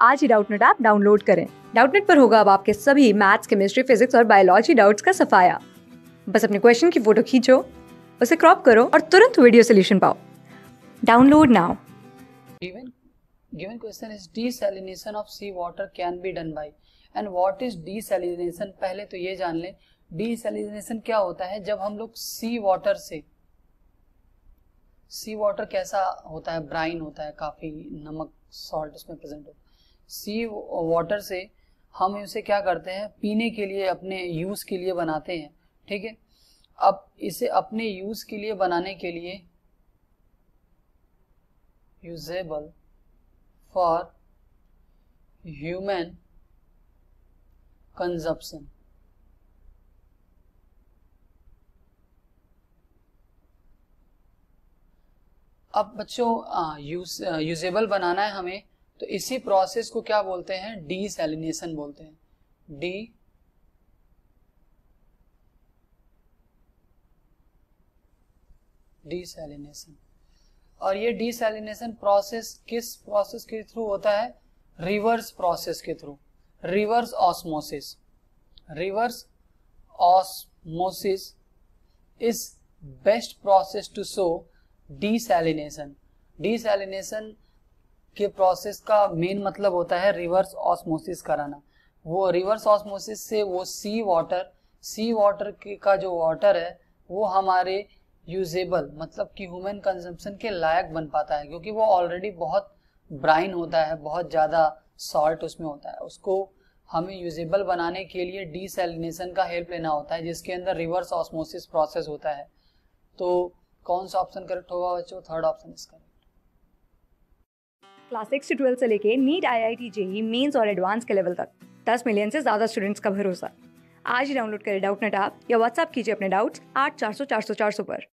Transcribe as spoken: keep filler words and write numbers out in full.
आज ही Doubtnut app download करें। डाउटनेट पर होगा अब आपके सभी मैथ्स, केमिस्ट्री, फिजिक्स और बायोलॉजी डाउट्स का सफाया। बस अपने क्वेश्चन की फोटो खींचो, उसे क्रॉप करो और तुरंत वीडियो सोल्यूशन पाओ। Download now. Given given question is desalination of sea water can be done by and what is desalination। पहले तो ये जान लें desalination क्या होता है। जब हम लोग सी वाटर से, सी वाटर कैसा होता है, ब्राइन होता है, काफी नमक सॉल्ट उसमें प्रेजेंट होता है। सी वाटर से हम इसे क्या करते हैं, पीने के लिए, अपने यूज के लिए बनाते हैं, ठीक है। अब इसे अपने यूज के लिए बनाने के लिए, यूजेबल फॉर ह्यूमन कंजप्शन, अब बच्चों यूज यूजेबल बनाना है हमें, तो इसी प्रोसेस को क्या बोलते हैं, डीसैलिनेशन बोलते हैं। D desalination. और ये डीसैलिनेशन प्रोसेस किस प्रोसेस के थ्रू होता है, रिवर्स प्रोसेस के through, reverse osmosis. Reverse osmosis is best process to show desalination. Desalination के प्रोसेस का मेन मतलब होता है रिवर्स ऑस्मोसिस कराना। वो रिवर्स ऑस्मोसिस से वो सी वाटर, सी वाटर का जो वाटर है वो हमारे यूजेबल, मतलब कि ह्यूमन कंजम्पशन के लायक बन पाता है, क्योंकि वो ऑलरेडी बहुत ब्राइन होता है, बहुत ज़्यादा सॉल्ट उसमें होता है। उसको हमें यूजेबल बनाने के लिए डीसैलिनेशन का हेल्प लेना होता है, जिसके अंदर रिवर्स ऑस्मोसिस प्रोसेस होता है। तो कौन सा ऑप्शन करेक्ट होगा बच्चों, थर्ड ऑप्शन इसका। क्लास सिक्स से ट्वेल्थ से लेके NEET, I I T, JEE mains और एडवांस के लेवल तक दस मिलियन से ज्यादा स्टूडेंट्स का भरोसा। आज ही डाउनलोड करें डाउटनेट ऐप या व्हाट्सएप कीजिए अपने डाउट्स आठ चार सौ चार सौ चार सौ पर।